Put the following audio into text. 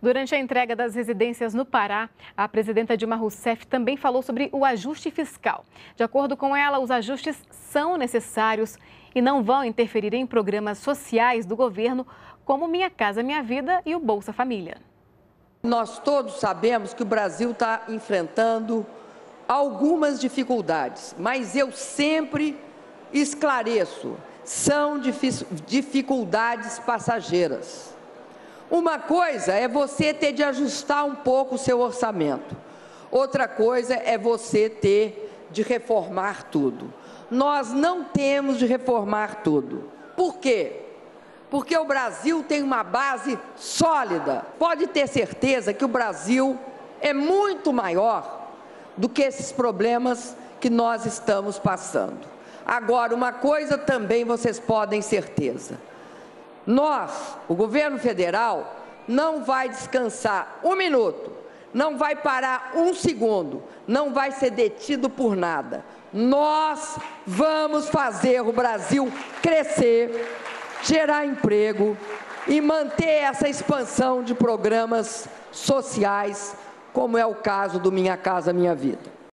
Durante a entrega das residências no Pará, a presidenta Dilma Rousseff também falou sobre o ajuste fiscal. De acordo com ela, os ajustes são necessários e não vão interferir em programas sociais do governo, como Minha Casa Minha Vida e o Bolsa Família. Nós todos sabemos que o Brasil está enfrentando algumas dificuldades, mas eu sempre esclareço, são dificuldades passageiras. Uma coisa é você ter de ajustar um pouco o seu orçamento, outra coisa é você ter de reformar tudo. Nós não temos de reformar tudo. Por quê? Porque o Brasil tem uma base sólida. Pode ter certeza que o Brasil é muito maior do que esses problemas que nós estamos passando. Agora, uma coisa também vocês podem ter certeza. Nós, o governo federal, não vai descansar um minuto, não vai parar um segundo, não vai ser detido por nada. Nós vamos fazer o Brasil crescer, gerar emprego e manter essa expansão de programas sociais, como é o caso do Minha Casa Minha Vida.